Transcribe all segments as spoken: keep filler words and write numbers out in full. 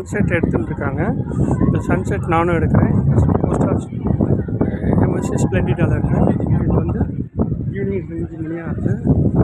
Sunset எடுத்துகிட்டு இருக்காங்க. இந்த சன்செட் நானும் எடுக்கிறேன். போஸ்ட் ஆஃபீஸ் எம்எஸ்சி ஸ்ப்ளெண்டிடாவில் இருக்கேன். இது வந்து ஈவினிங் அஞ்சு மணியாக இருக்குது.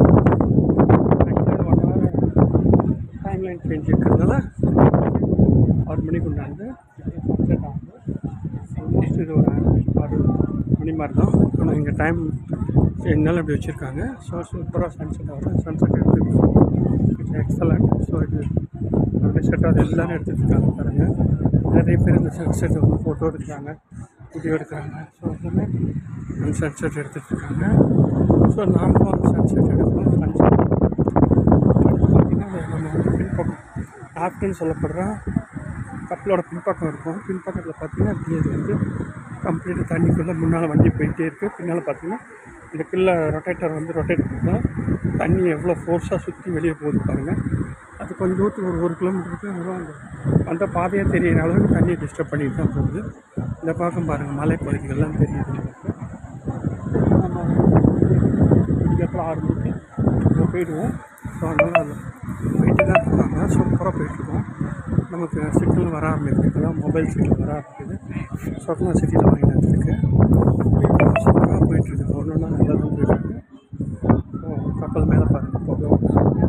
One hour time line change இருக்கிறதுனால ஆறு மணிக்கு உண்டாந்து சன்செட் ஆகுது. ஆல்மோஸ்ட் இது ஒரு ஆறு மணி மாதிரி தான். ஆனால் இங்கே டைம் என்னாலும் இப்படி வச்சுருக்காங்க. ஸோ சூப்பராக சன்செட் ஆகுது. சன்செட் எடுத்துருக்கோம். It's excellent. ஸோ இது அப்படியே செட் ஆகுது. எல்லோரும் எடுத்துகிட்டு இருக்காங்க பாருங்கள். நிறைய பேர் இந்த சன்செட்டை வந்து ஃபோட்டோ எடுக்கிறாங்க, வீடியோ எடுக்கிறாங்க. ஸோ எல்லாமே அந்த சன்செட் எடுத்துகிட்டு இருக்காங்க. ஸோ நாமளும் அந்த சன்செட் எடுக்கணும். சன்செட் பார்த்திங்கன்னா நம்ம வந்து பின்பக்கம் ஆப்டுன்னு சொல்லப்படுற கப்பலோட பின்பக்கம் இருக்கும். பின்பக்கத்தில் பார்த்திங்கன்னா இப்படி இது வந்து கம்ப்ளீட்டாக தண்ணிக்குள்ளே முன்னால் வண்டி போயிட்டே இருக்குது. பின்னால் பார்த்திங்கன்னா இந்த கீழே ரொட்டேட்டர் வந்து ரொட்டேட் பண்ணால் தண்ணி எவ்வளோ ஃபோர்ஸாக சுற்றி வெளியே போகுது பாருங்கள். அது கொஞ்சம் தூரத்துக்கு ஒரு ஒரு கிலோமீட்டருக்கு வரும். அந்த அந்த பாதையாக தெரியிற அளவுக்கு தண்ணியை டிஸ்டர்ப் பண்ணிட்டு தான் போகுது. இந்த பக்கம் பாருங்கள் மலைப்பகுதிகள்லாம் தெரியுது. நம்ம இதுக்கப்புறம் ஆறு மணிக்கு நம்ம போயிடுவோம். ஸோ அதனால் அது போயிட்டு தான் இருக்காங்க. சூப்பராக போயிட்டுருக்கோம். நமக்கு சிக்னல் வர ஆரம்பிக்குது. இப்போ தான் மொபைல் சிக்னல் வர ஆரம்பிக்குது. சொர்ணா சிட்டியில் வாங்கிட்டு வந்துருக்கு. சூப்பராக போயிட்டுருக்கு. ஒன்று ஒன்றா நல்லா தான் போயிட்டுருக்கு. ஸோ கப்பல் மேலே பாருங்கள் போகும்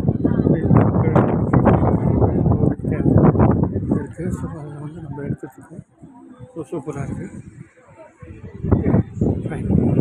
இருக்குது. ஸோ அதில் வந்து நம்ம எடுத்துகிட்ருக்கோம். ஸோ சூப்பராக இருக்குது. ஃபைன்.